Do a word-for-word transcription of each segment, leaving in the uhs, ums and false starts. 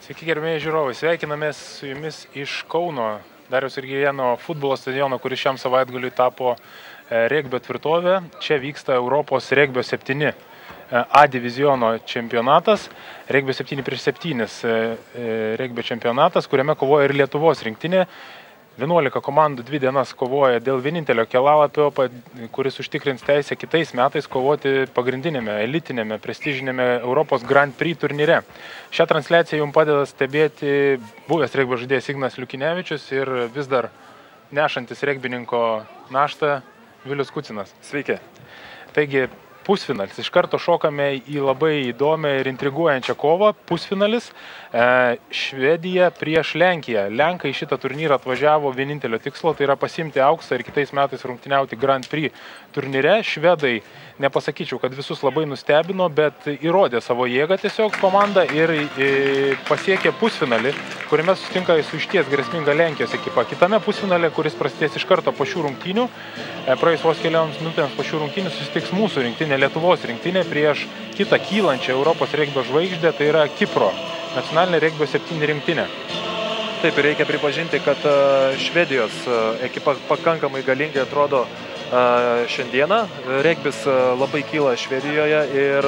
Sveiki, gerbėjai žiūrovai, sveikinamės su jumis iš Kauno Dariaus ir Girėno futbolo stadiono, kuris šiam savaitgaliui tapo regbio tvirtovė. Čia vyksta Europos regbio septyni A diviziono čempionatas, regbio septyni prieš septynis regbio čempionatas, kuriame kovoja ir Lietuvos rinktinė. vienuolika komandų dvi dienas kovoja dėl vienintelio kelalapio, kuris užtikrins teisę kitais metais kovoti pagrindinėme, elitinėme, prestižinėme Europos Grand Prix turnyre. Šią transliaciją jums padeda stebėti buvęs regbio žaidėjas Ignas Liukinevičius ir vis dar nešantis regbininko naštą Vilius Kucinas. Sveiki. Taigi, pusfinalis. Iš karto šokame į labai įdomią ir intriguojančią kovą. Pusfinalis. E, Švedija prieš Lenkiją. Lenkai šitą turnyrą atvažiavo vienintelio tikslo, tai yra pasimti auksą ir kitais metais rungtyniauti Grand Prix turnyre. Švedai, nepasakyčiau, kad visus labai nustebino, bet įrodė savo jėgą tiesiog komandą ir e, pasiekė pusfinalį, kuriame susitinka su išties grėsminga Lenkijos ekipa. Kitame pusfinalė, kuris prasidės iš karto po šių rungtynių, e, praėjus vos kelioms minutėms po šių rungtynių susitiks mūsų rinktinė, Lietuvos rinktinė prieš kitą kylančią Europos regbio žvaigždę, tai yra Kipro nacionalinė regbio septyni rinktinė. Taip, reikia pripažinti, kad Švedijos ekipa pakankamai galingai atrodo šiandieną. Regbis labai kyla Švedijoje ir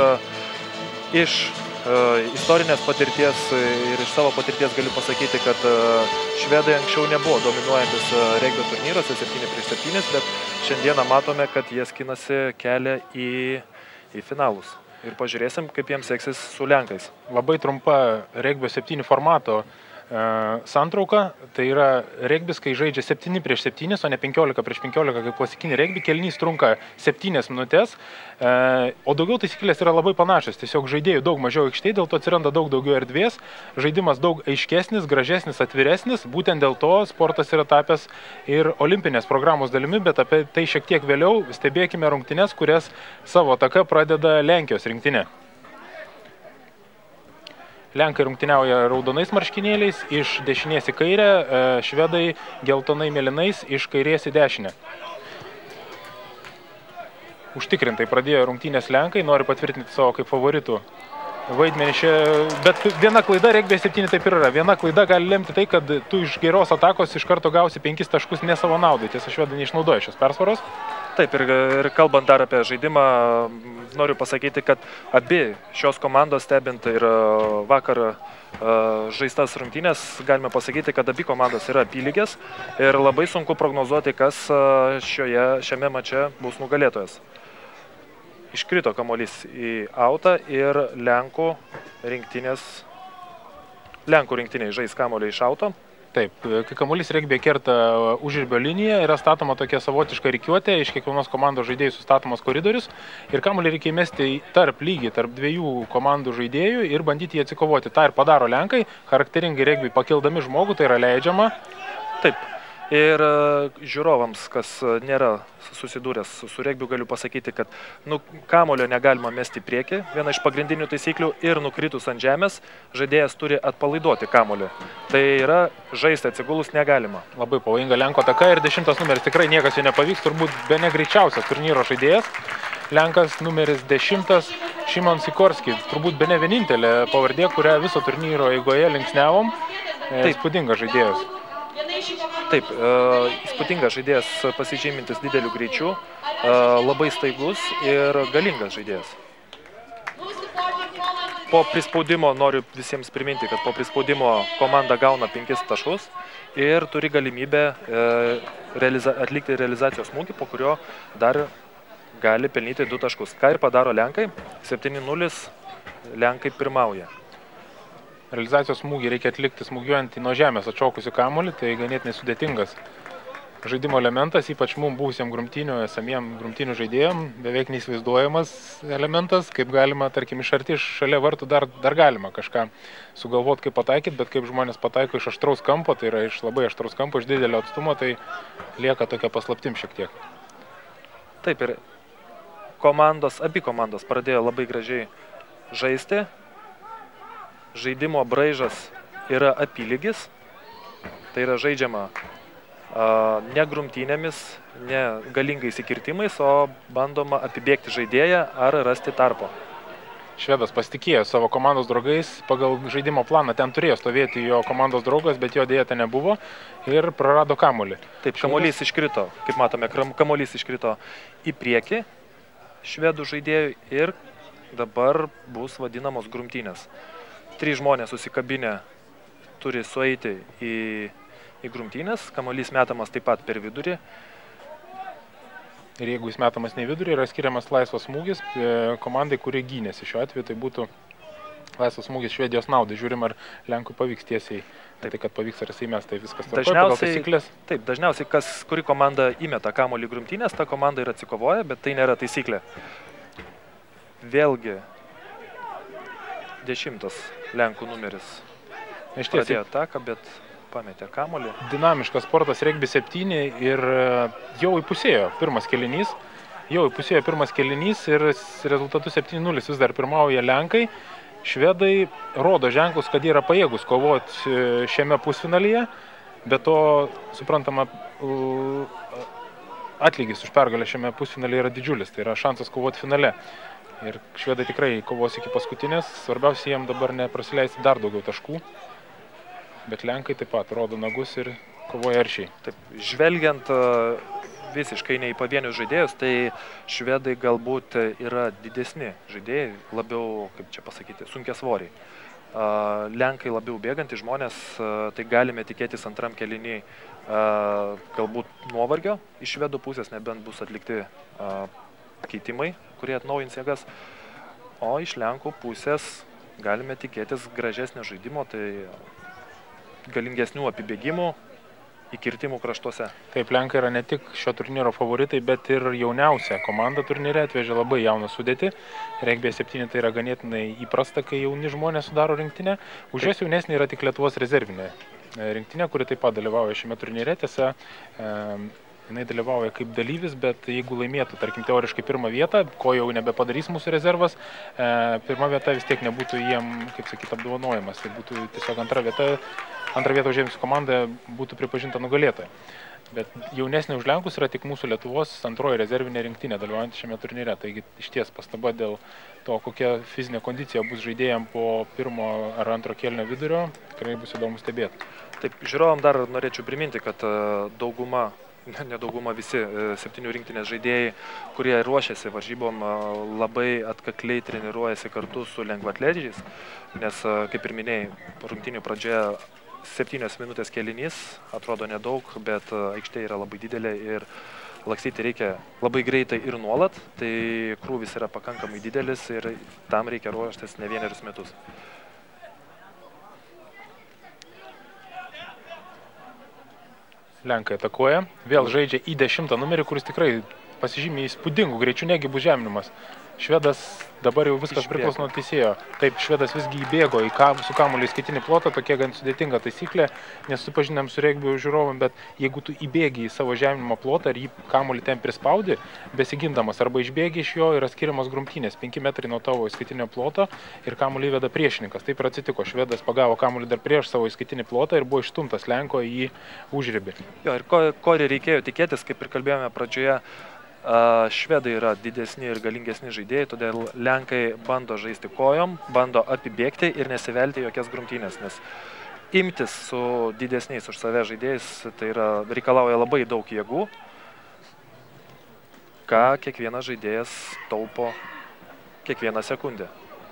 iš istorinės patirties ir iš savo patirties galiu pasakyti, kad švedai anksčiau nebuvo dominuojantis regbio turnyruose septyni prieš septyni, bet šiandieną matome, kad jie skinasi kelią į, į finalus. Ir pažiūrėsim, kaip jiems seksis su Lenkais. Labai trumpa regbio septyni formato e, santrauka. Tai yra regbis, kai žaidžia septyni prieš septyni, o ne penkiolika prieš penkiolika kaip klasikinį regbį. Kėlinys trunka septynias minutės, e, o daugiau taisyklės yra labai panašios. Tiesiog žaidėjų daug mažiau aikštėje, dėl to atsiranda daug daugiau erdvės. Žaidimas daug aiškesnis, gražesnis, atviresnis. Būtent dėl to sportas yra tapęs ir olimpinės programos dalimi, bet apie tai šiek tiek vėliau. Stebėkime rungtynes, kurias savo ataka pradeda Lenkijos rinktinė. Lenkai rungtyniauja raudonais marškinėliais iš dešinės į kairę, švedai geltonai mėlynais iš kairės į dešinę. Užtikrintai pradėjo rungtynės Lenkai, nori patvirtinti savo kaip favoritų vaidmenį čia, bet viena klaida regbio septyni taip ir yra. Viena klaida gali lemti tai, kad tu iš geros atakos iš karto gausi penkis taškus ne savo naudai. Tiesa, švedai neišnaudoja šios persvaros. Taip, ir, ir kalbant dar apie žaidimą, noriu pasakyti, kad abi šios komandos stebint ir vakar žaistas rungtynės, galime pasakyti, kad abi komandos yra apylygės ir labai sunku prognozuoti, kas šioje, šiame mače bus nugalėtojas. Iškrito kamuolys į autą ir Lenkų rinktinės, Lenkų rinktinė žais kamuolį iš auto. Taip, kai kamuolys regbėje kerta užribio liniją, yra statoma tokia savotiška rikiuotė, iš kiekvienos komandos žaidėjų sustatomas koridorius ir kamuolį reikia įmesti tarp lygiai, tarp dviejų komandų žaidėjų ir bandyti jį atsikovoti. Ta ir padaro Lenkai, charakteringai regbėje pakildami žmogų, tai yra leidžiama. Taip. Ir žiūrovams, kas nėra susidūręs su regbiu, galiu pasakyti, kad nu, kamuolio negalima mesti į priekį, viena iš pagrindinių taisyklių, ir nukritus ant žemės, žaidėjas turi atpalaiduoti kamuolį. Tai yra žaisti atsigulus negalima. Labai pavojinga Lenko ataka ir dešimtas numeris tikrai niekas jo nepavyks, turbūt bene greičiausias turnyro žaidėjas. Lenkas numeris dešimtas Šimon Sikorski, turbūt bene vienintelė pavardė, kurią viso turnyro eigoje linksniavom. Įspūdingas žaidėjas. Taip, įspūdingas žaidėjas pasižymintis dideliu greičiu, labai staigus ir galingas žaidėjas. Po prispaudimo noriu visiems priminti, kad po prispaudimo komanda gauna penkis taškus ir turi galimybę realiza- atlikti realizacijos smūgį, po kurio dar gali pelnyti du taškus. Ką ir padaro Lenkai, septyni nulis Lenkai pirmauja. Realizacijos smūgį reikia atlikti smūgiuojant nuo žemės atšokusių kamuolį, tai ganėtinai sudėtingas žaidimo elementas, ypač mums buvusiam grumtynių, esamiem grumtynių žaidėjom, beveik neįsivaizduojamas elementas, kaip galima, tarkim, iš arti, šalia vartų dar, dar galima kažką sugalvoti, kaip pataikyti, bet kaip žmonės pataiko iš aštraus kampo, tai yra iš labai aštraus kampo, iš didelio atstumo, tai lieka tokia paslaptim šiek tiek. Taip, ir komandos, abi komandos pradėjo labai gražiai žaisti. Žaidimo braižas yra apylygis, tai yra žaidžiama a, ne grumtynėmis, ne galingais įkirtimais, o bandoma apibėgti žaidėją ar rasti tarpo. Švedas pasitikėjo savo komandos draugais, pagal žaidimo planą ten turėjo stovėti jo komandos draugas, bet jo dėja ten nebuvo ir prarado kamuolį. Taip, kamuolys iškrito, kaip matome, kamuolys iškrito į priekį švedų žaidėjų ir dabar bus vadinamos grumtynės. Trys žmonės susikabinę turi sueiti į, į grumtynės, kamuolys metamas taip pat per vidurį. Ir jeigu jis metamas ne vidurį, yra skiriamas laisvas smūgis komandai, kuri gynėsi. Šiuo atveju tai būtų laisvas smūgis Švedijos naudai. Žiūrim, ar Lenkui pavyks tiesiai. Tai, kad pavyks ar jisai mes, tai viskas tvarkoja pagal taisyklės. Taip, dažniausiai, kas, kuri komanda įmeta kamuolį grumtynės, ta komanda ir atsikovoja, bet tai nėra taisyklė. Vėlgi, dešimtas Lenkų numeris. Pradėjo ataką, bet pametė kamuolį. Dinamiškas sportas regbis septyni ir jau įpusėjo pirmas kėlinys. Jau įpusėjo pirmas kėlinys ir rezultatus septyni nulis vis dar pirmauja Lenkai. Švedai rodo ženklus, kad jie yra pajėgus kovoti šiame pusfinalyje, bet to, suprantama, atlygis už pergalę šiame pusfinalyje yra didžiulis, tai yra šansas kovoti finale. Ir švedai tikrai kovos iki paskutinės, svarbiausia jiems dabar neprasileisti dar daugiau taškų. Bet Lenkai taip pat rodo nagus ir kovoja aršiai. Taip, žvelgiant visiškai ne į pavienius žaidėjus, tai švedai galbūt yra didesni žaidėjai, labiau, kaip čia pasakyti, sunkiasvoriai. Lenkai labiau bėgantys žmonės, tai galime tikėtis antram kėliny galbūt nuovargio iš švedų pusės, nebent bus atlikti keitimai, kurie atnaujins jėgas. O iš Lenkų pusės galime tikėtis gražesnio žaidimo, tai galingesnių apibėgimų, įkirtimų kraštuose. Taip, Lenkai yra ne tik šio turnyro favoritai, bet ir jauniausia komanda turnyre, atvežė labai jauną sudėtį. Regbė septyni tai yra ganėtinai įprasta, kai jauni žmonės sudaro rinktinę. Už jos jaunesnė yra tik Lietuvos rezervinė rinktinė, kuri taip pat dalyvauja šiame turnyre. Tiesa, jinai dalyvauja kaip dalyvis, bet jeigu laimėtų, tarkim, teoriškai pirmą vietą, ko jau nebepadarys mūsų rezervas, pirma vieta vis tiek nebūtų jiem, kaip sakyt, apdovanojimas. Tai būtų tiesiog antra vieta. Antrą vietą užėmusi komanda būtų pripažinta nugalėtoja. Bet jaunesnė už Lenkus yra tik mūsų Lietuvos antroji rezervinė rinktinė dalyvaujant šiame turnyre. Taigi išties pastaba dėl to, kokia fizinė kondicija bus žaidėjams po pirmo ar antro kėlinio vidurio, tikrai bus įdomu stebėti. Taip, žiūrovam dar norėčiau priminti, kad dauguma, ne dauguma, visi septynių rinktinės žaidėjai, kurie ruošiasi varžybom, labai atkakliai treniruojasi kartu su lengvaatlečiais, nes, kaip ir minėjai, rungtynių pradžioje septynios minutės kėlinys, atrodo nedaug, bet aikštė yra labai didelė ir laksyti reikia labai greitai ir nuolat, tai krūvis yra pakankamai didelis ir tam reikia ruoštis ne vienerius metus. Lenkai atakuoja, vėl žaidžia į dešimtą numerį, kuris tikrai pasižymė įspūdingų greičių, negi bus žeminimas. Švedas dabar jau viskas priklauso nuo teisėjo. Taip, švedas visgi įbėgo į kam, su kamuoliu į skaitinį plotą, tokia gan sudėtinga taisyklė, nesupažinėm su regbio žiūrovom, bet jeigu tu įbėgi į savo žeminimo plotą ir jį kamuolį ten prispaudi, besigindamas arba išbėgi iš jo, yra skiriamas grumtynės, penki metrai nuo tavo įskaitinio ploto ir kamuolį įveda priešininkas. Taip ir atsitiko, švedas pagavo kamuolį dar prieš savo įskaitinį plotą ir buvo išstumtas Lenko į užribį. Jo, ir ko, ko reikėjo tikėtis, kaip ir kalbėjome pradžioje, švedai yra didesni ir galingesni žaidėjai, todėl Lenkai bando žaisti kojom, bando apibėgti ir nesivelti jokias grumtynės, nes imtis su didesniais už save žaidėjais tai yra, reikalauja labai daug jėgų, ką kiekvienas žaidėjas taupo kiekvieną sekundę.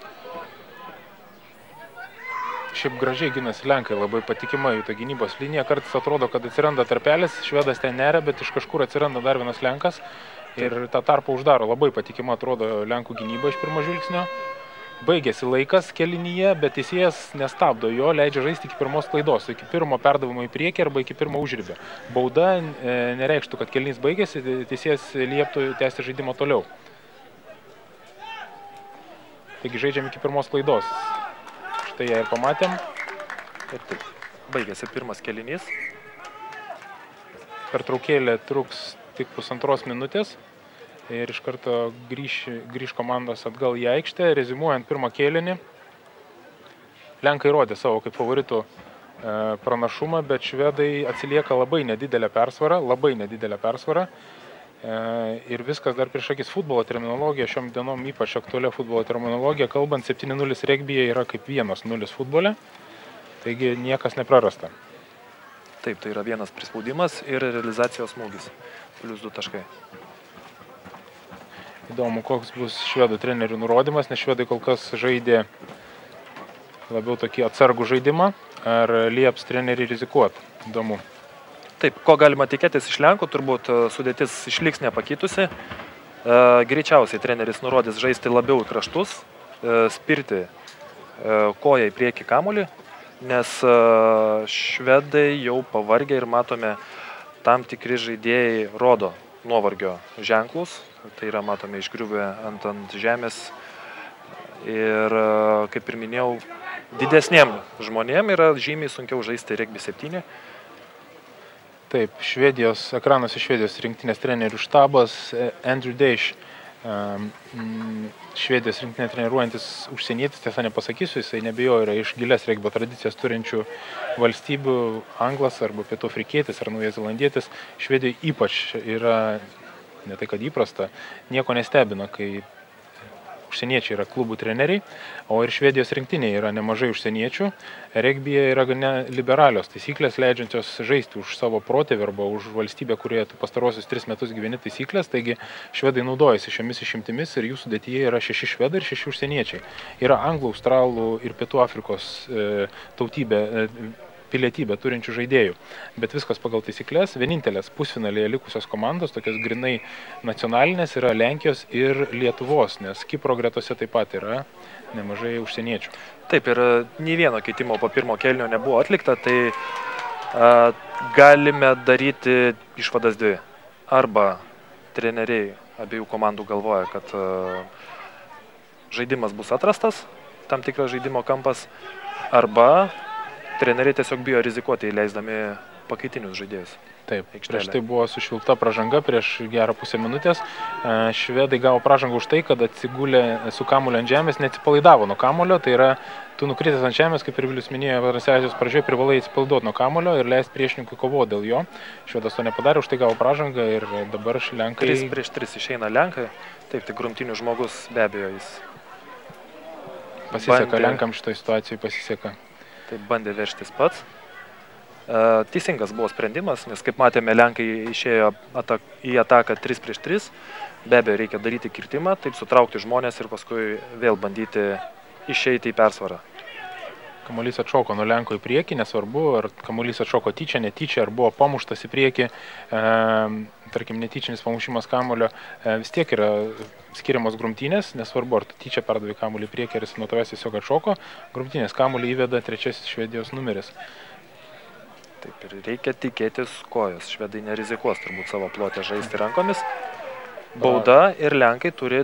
Šiaip gražiai ginasi Lenkai, labai patikima jų ta gynybos linija, kartais atrodo, kad atsiranda tarpelis, švedas ten neria, bet iš kažkur atsiranda dar vienas Lenkas. Ir tą tarpą uždaro, labai patikima atrodo Lenkų gynyba iš pirmo žvilgsnio. Baigėsi laikas kėlinyje, bet teisėjas nestabdo jo, leidžia žaisti iki pirmos klaidos, iki pirmo perdavimo į priekį arba iki pirmo užribio. Bauda nereikštų, kad kėlinys baigėsi, teisėjas lieptų tęsti žaidimą toliau. Taigi žaidžiam iki pirmos klaidos. Štai ją ir pamatėm. Ir taip, baigėsi pirmas kėlinys. Pertraukėlė truks tik pusantros minutės ir iš karto grįž, grįž komandos atgal į aikštę. Rezimuojant pirmą kėlinį, Lenkai rodė savo kaip favoritų pranašumą, bet švedai atsilieka labai nedidelę persvarą, labai nedidelę persvarą. Ir viskas dar prieš akis. Futbolo terminologija, šiom dienom ypač aktualia futbolo terminologija, kalbant septyni nulis regbyje yra kaip vienas nulis futbole, taigi niekas neprarasta. Taip, tai yra vienas prispaudimas ir realizacijos smūgis, plius du taškai. Įdomu, koks bus švedų trenerių nurodymas, nes švedai kol kas žaidė labiau tokį atsargų žaidimą, ar lieps treneriai rizikuoti. Įdomu. Taip, ko galima tikėtis iš Lenkų, turbūt sudėtis išliks nepakitusi. Greičiausiai treneris nurodys žaisti labiau į kraštus, spirti koją į priekį kamuolį, nes švedai jau pavargę ir matome tam tikri žaidėjai rodo nuovargio ženklus. Tai yra matome išgriuvę ant, ant žemės ir, kaip ir minėjau, didesniem žmonėm yra žymiai sunkiau žaisti regbį septyni. Taip, Švedijos, ekranuose Švedijos rinktinės trenerių štabas, Andrew Deiš, Švedijos rinktinė treniruojantis užsienietis, tiesa nepasakysiu, jisai nebijojo, yra iš gilias regbio tradicijas turinčių valstybių, anglas arba pietų afrikietis ar naujazelandietis. Švedijoje ypač yra, ne tai kad įprasta, nieko nestebina, kai užsieniečiai yra klubų treneriai, o ir Švedijos rinktinėje yra nemažai užsieniečių. Regbyje yra gana liberalios taisyklės, leidžiančios žaisti už savo protėvį arba už valstybę, kurioje tu pastarosius tris metus gyveni taisyklės. Taigi švedai naudojasi šiomis išimtimis ir jų sudėtyje yra šeši švedai ir šeši užsieniečiai. Yra anglų, australų ir pietų Afrikos e, tautybė, e, pilietybę turinčių žaidėjų. Bet viskas pagal taisyklės. Vienintelės pusfinalėje likusios komandos, tokios grinai nacionalinės, yra Lenkijos ir Lietuvos, nes Kipro gretose taip pat yra nemažai užsieniečių. Taip, ir nei vieno keitimo po pirmo kėlinio nebuvo atlikta, tai a, galime daryti išvadas dvi. Arba treneriai abiejų komandų galvoja, kad a, žaidimas bus atrastas, tam tikras žaidimo kampas, arba treneriai tiesiog bijo rizikuoti įleisdami pakaitinius žaidėjus. Taip, prieš tai buvo sušvilpta pražanga prieš gerą pusę minutės. Švedai gavo pražangą už tai, kad atsigulė su kamuoliu ant žemės, neatsipalaidavo nuo kamulio. Tai yra, tu nukritęs ant žemės, kaip ir Vilius minėjo, transliacijos pradžioje privalai atsipalaiduoti nuo kamulio ir leisti priešininkui kovoti dėl jo. Švedas to nepadarė, už tai gavo pražangą ir dabar Lenkai... Tris prieš tris išeina Lenkai. Taip, tai grumtinių žmogus be abejo jis... Pasiseka, bandė... Lenkam šitoje situacijoje pasiseka. Taip, bandė veržtis pats. Teisingas buvo sprendimas, nes kaip matėme, Lenkai išėjo atak, į ataką trys prieš tris. Be abejo, reikia daryti kirtimą, taip sutraukti žmonės ir paskui vėl bandyti išeiti į persvarą. Kamuolys atšoko nuo Lenko į priekį, nesvarbu, ar kamuolys atšoko tyčia, netyčia, ar buvo pamuštas į priekį, e, tarkim, netyčinis pamušimas kamuolio, e, vis tiek yra skiriamos grumtynės, nesvarbu, ar tu tyčia perdavai kamuolį į priekį, ar jis nuo tavęs tiesiog atšoko, grumtynės kamuolį įveda trečiasis Švedijos numeris. Taip, ir reikia tikėtis kojos. Švedai nerizikuos turbūt savo plotę žaisti rankomis. Bauda ir Lenkai turi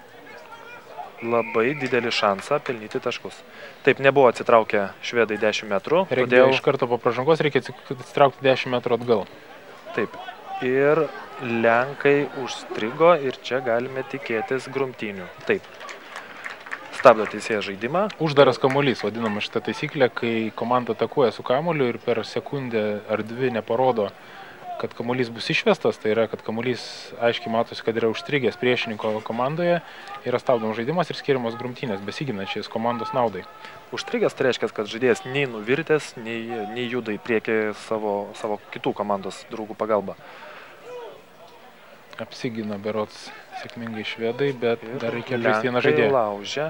labai didelį šansą pelnyti taškus. Taip, nebuvo atsitraukę švedai dešimt metrų. Todėl iš karto po pražangos reikia atsitraukti dešimt metrų atgal. Taip, ir Lenkai užstrigo ir čia galime tikėtis grumtynių. Taip. Stabdo teisėjas žaidimą. Uždaras kamuolys, vadinama šitą taisyklę, kai komanda atakuoja su kamuoliu ir per sekundę ar dvi neparodo, kad kamuolys bus išvestas, tai yra, kad kamuolys aiškiai matosi, kad yra užstrigęs priešininko komandoje, yra stabdomas žaidimas ir skiriamos grumtynės besiginančiais komandos naudai. Užstrigęs tai reiškia, kad žaidėjas nei nuvirtęs, nei, nei juda į priekį savo, savo kitų komandos draugų pagalba. Apsigina berods sėkmingai švedai, bet ir dar reikia žaisti vieną žaidėją. žaidėją. Laužia.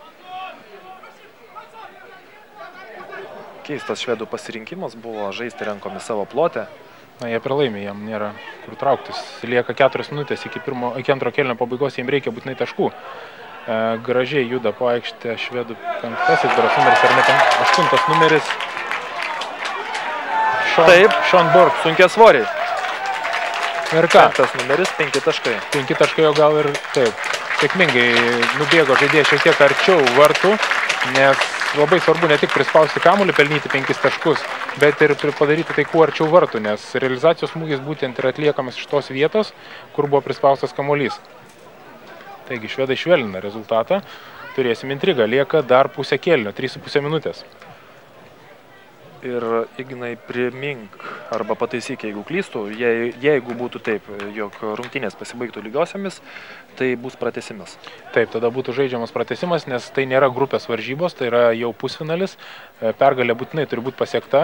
Keistas švedų pasirinkimas buvo žaisti rankomis savo plotę. Na, jie pralaimė, jam nėra kur trauktis. Lieka keturios minutės iki, pirmo, iki antro kėlinio pabaigos, jiems reikia būtinai taškų. E, gražiai juda po aikštę švedų penktasis, berods numeris ar ne aštuntas numeris. Sean, Taip, Sean Borg, sunkia svoriai. Ir ką? Penktas numeris, penki taškai. Penki taškai jo gal ir taip. Sėkmingai nubėgo žaidėjas šiek tiek arčiau vartų, nes labai svarbu ne tik prispausti kamuolį, pelnyti penkis taškus, bet ir padaryti tai kuo arčiau vartų, nes realizacijos smūgis būtent yra atliekamas iš tos vietos, kur buvo prispaustas kamuolys. Taigi švedai švelnina rezultatą, turėsim intrigą, lieka dar pusę kėlinio, trys su pusė minutės. Ir Ignai primink, arba pataisyk, jeigu klystų, jei, jeigu būtų taip, jog rungtynės pasibaigtų lygiosiamis, tai bus pratęsimas. Taip, tada būtų žaidžiamas pratęsimas, nes tai nėra grupės varžybos, tai yra jau pusfinalis, pergalė būtinai turi būti pasiekta.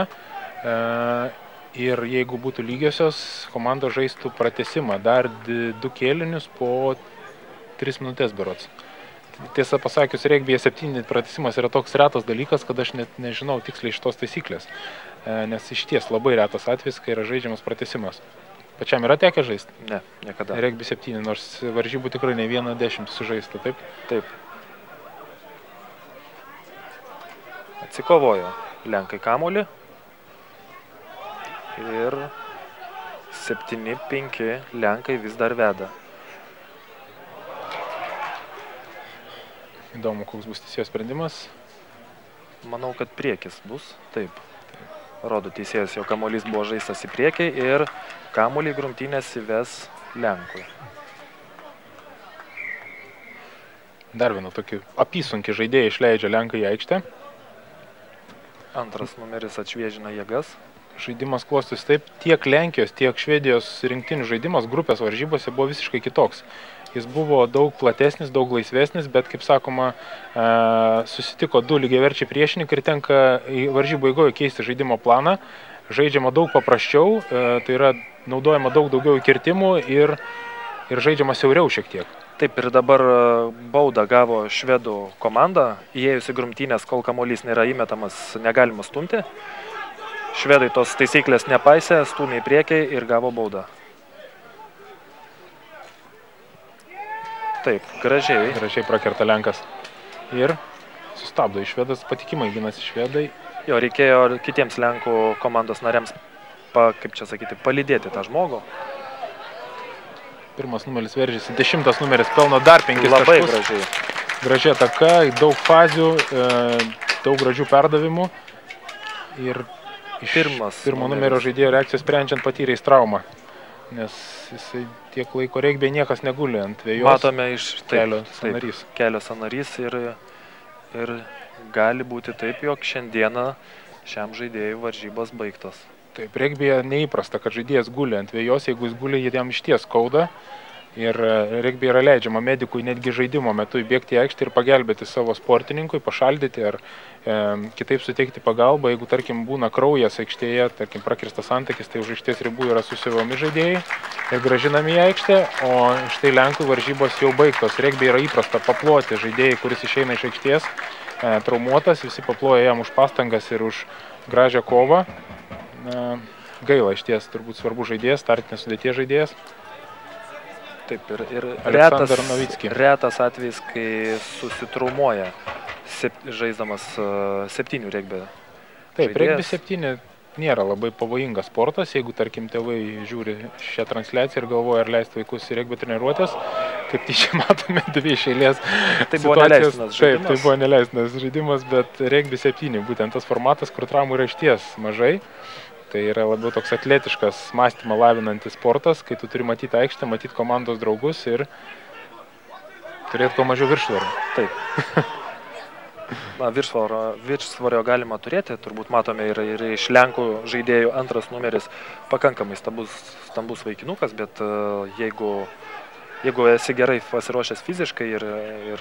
Ir jeigu būtų lygiosios, komanda žaistų pratęsimą, dar du kėlinius po tris minutės berods. Tiesą pasakius, regbyje septyni pratęsimas yra toks retas dalykas, kad aš net nežinau tiksliai šitos taisyklės. Nes iš ties labai retas atvejis, kai yra žaidžiamas pratęsimas. Pačiam yra tekę žaisti? Ne, niekada. Regby septyni, nors varžybų tikrai ne vieną dešimt sužaista, taip? Taip. Atsikovojo lenkai kamuolį. Ir septyni penki lenkai vis dar veda. Įdomu, koks bus teisėjo sprendimas. Manau, kad priekis bus. Taip. Rodo teisėjas, jo kamuolys buvo žaistas į priekį ir kamuolį grumtynės įves lenkui. Dar vieną tokį apysunkį žaidėją išleidžia lenkai į aikštę. Antras numeris atšviežina jėgas. Žaidimas klostus taip, tiek Lenkijos, tiek Švedijos rinktinių žaidimas grupės varžybose buvo visiškai kitoks. Jis buvo daug platesnis, daug laisvesnis, bet, kaip sakoma, susitiko du lygiaverčiai priešininkai ir tenka į varžybų eigoje keisti žaidimo planą. Žaidžiama daug paprasčiau, tai yra naudojama daug daugiau įkirtimų ir, ir žaidžiama siauriau šiek tiek. Taip, ir dabar baudą gavo švedų komanda. Įėjus į grumtynės, kol kamuolys nėra įmetamas, negalima stumti. Švedai tos taisyklės nepaisė, stūmė į priekį ir gavo baudą. Taip, gražiai. Gražiai prakerta lenkas. Ir sustabdo iš švedas, patikimai ginasi švedai. Jo, reikėjo kitiems lenkų komandos nariams, pa, kaip čia sakyti, palydėti tą žmogų. Pirmas numeris veržėsi, dešimtas numeris pelno dar penkis taškus. Labai gražiai. Gražiai ataka, daug fazių, daug gražių perdavimų. Ir iš Pirmas pirmo numerio žaidėjo reakcijos sprendžiant patyrė traumą. Nes jisai tiek laiko regbėje niekas neguli ant vėjos. Matome iš taip, kelio sanarys. Taip, kelio sanarys ir, ir gali būti taip, jog šiandieną šiam žaidėjui varžybos baigtos. Taip, regbėje neįprasta, kad žaidėjas guli ant vėjos, jeigu jis guli, jam išties skauda. Ir regbėje yra leidžiama medikui netgi žaidimo metu įbėgti į aikštę ir pagelbėti savo sportininkui, pašaldyti ar e, kitaip suteikti pagalbą. Jeigu, tarkim, būna kraujas aikštėje, tarkim, prakirstas antakis, tai už aikštės ribų yra susiuvami žaidėjai ir gražinami į aikštę, o štai lenkų varžybos jau baigtos. Regbėje yra įprasta paploti žaidėjai, kuris išeina iš aikštės, e, traumuotas, visi paploja jam už pastangas ir už gražią kovą. E, gaila, išties, turbūt svarbu žaidėjas, startinės sudėties žaidėjas. Taip, ir, ir retas, retas atvejis, kai susitraumuoja sep, žaisdamas uh, septynių regbė. Taip, regbė septyni nėra labai pavojingas sportas, jeigu, tarkim, tėvai žiūri šią transliaciją ir galvoja, ar leisti vaikus į regbė treniruotės, kaip tyčia matome dvi iš eilės. Tai buvo neleistinas žaidimas. Taip, tai buvo neleistinas žaidimas, bet regbė septyni, būtent tas formatas, kur traumų yra išties mažai. Tai yra labiau toks atletiškas mąstymą lavinantis sportas, kai tu turi matyti aikštę, matyti komandos draugus ir turėti kuo mažiau viršsvorio. Taip. Na, viršsvorio, viršsvorio galima turėti, turbūt matome ir, ir iš lenkų žaidėjų antras numeris pakankamai stambus, stambus vaikinukas, bet uh, jeigu, jeigu esi gerai pasiruošęs fiziškai ir, ir,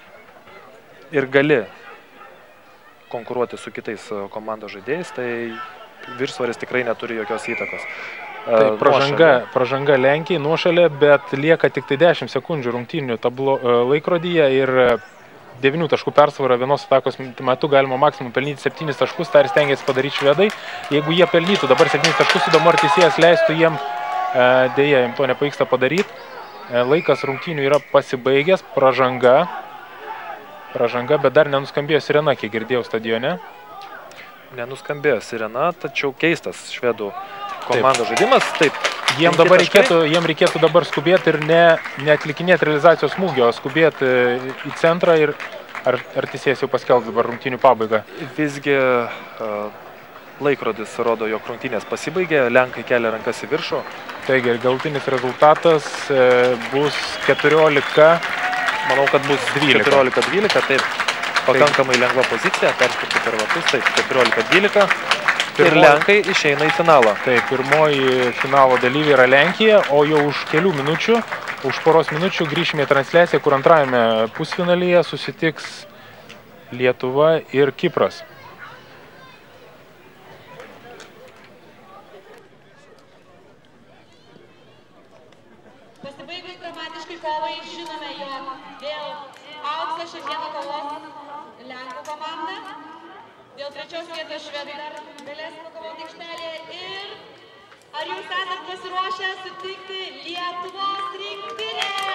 ir gali konkuruoti su kitais komandos žaidėjais, tai viršsvoris tikrai neturi jokios įtakos. Tai pražanga, pražanga Lenkijai nuošalė, bet lieka tik tai dešimt sekundžių rungtynių tablo laikrodyje ir devynių taškų persvarą vienos atakos metu galima maksimum pelnyti septynis taškus, tą ir stengiasi padaryti švedai. Jeigu jie pelnytų dabar septynis taškus, įdomu, ar teisėjas leistų jiem, dėja, jiem to nepavyksta padaryti. Laikas rungtynių yra pasibaigęs, pražanga, pražanga, bet dar nenuskambėjo sirena, kiek girdėjau stadione. Nenuskambėjo sirena, tačiau keistas švedų komandos žaidimas. Taip, jiem, dabar reikėtų, jiem reikėtų dabar skubėti ir ne, neatlikinėti realizacijos smūgio, o skubėti į centrą ir ar, ar teisėjas jau paskelbs dabar rungtynių pabaigą. Visgi uh, laikrodis rodo, jog rungtynės pasibaigė, lenkai kelia rankas į viršų. Taigi, galutinis rezultatas uh, bus keturiolika, manau, kad bus keturiolika dvylika, taip. Pakankamai lengva pozicija, perskirti per vartus, taip, keturiolika dvylika. ir Lenkai išeina į finalą. Taip, pirmoji finalo dalyvė yra Lenkija, o jau už kelių minučių, už poros minučių grįšime į transliaciją, kur antrajame pusfinalyje susitiks Lietuva ir Kipras. Pasibaigus dramatiškai kovai, žinome, jog dėl aukso šiandieną kovos Lenkų komanda, dėl trečios vietos švedai dar galės pakovoti aikštelėje. Ir ar jūs esat pasiruošę sutikti Lietuvos rinktinę?